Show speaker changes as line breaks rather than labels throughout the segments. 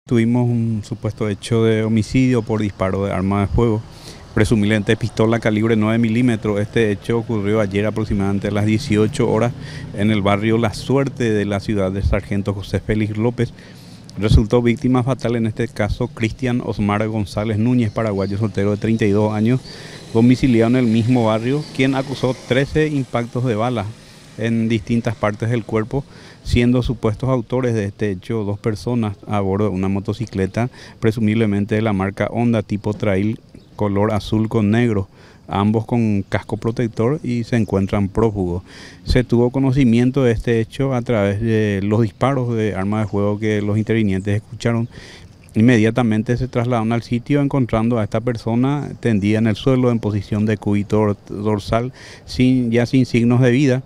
Tuvimos un supuesto hecho de homicidio por disparo de arma de fuego, presumiblemente pistola calibre 9 milímetros. Este hecho ocurrió ayer aproximadamente a las 18 horas en el barrio La Suerte de la ciudad de Sargento José Félix López. Resultó víctima fatal en este caso Cristian Osmar González Núñez, paraguayo soltero de 32 años, domiciliado en el mismo barrio, quien acusó 13 impactos de bala en distintas partes del cuerpo, siendo supuestos autores de este hecho dos personas a bordo de una motocicleta, presumiblemente de la marca Honda tipo Trail, color azul con negro, ambos con casco protector, y se encuentran prófugos. Se tuvo conocimiento de este hecho a través de los disparos de arma de fuego que los intervinientes escucharon. Inmediatamente se trasladaron al sitio, encontrando a esta persona tendida en el suelo en posición de cúbito dorsal, ya sin signos de vida.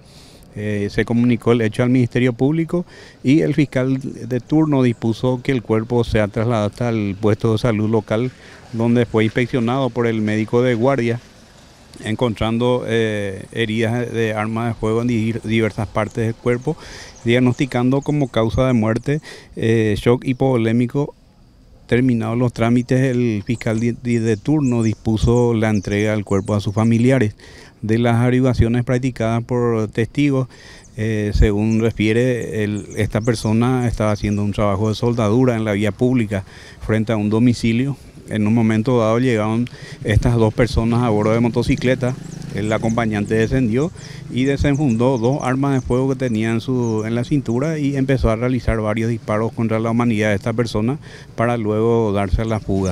Se comunicó el hecho al Ministerio Público y el fiscal de turno dispuso que el cuerpo sea trasladado hasta el puesto de salud local, donde fue inspeccionado por el médico de guardia, encontrando heridas de arma de fuego en diversas partes del cuerpo, diagnosticando como causa de muerte shock hipovolémico. Terminados los trámites, el fiscal de turno dispuso la entrega del cuerpo a sus familiares. De las averiguaciones practicadas por testigos, según refiere, esta persona estaba haciendo un trabajo de soldadura en la vía pública frente a un domicilio. En un momento dado llegaron estas dos personas a bordo de motocicleta. El acompañante descendió y desenfundó dos armas de fuego que tenía en la cintura y empezó a realizar varios disparos contra la humanidad de esta persona para luego darse a la fuga.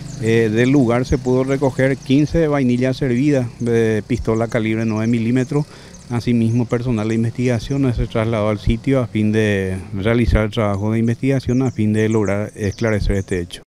Del lugar se pudo recoger 15 vainillas servidas de pistola calibre 9 milímetros. Asimismo, personal de investigación se trasladó al sitio a fin de realizar el trabajo de investigación a fin de lograr esclarecer este hecho.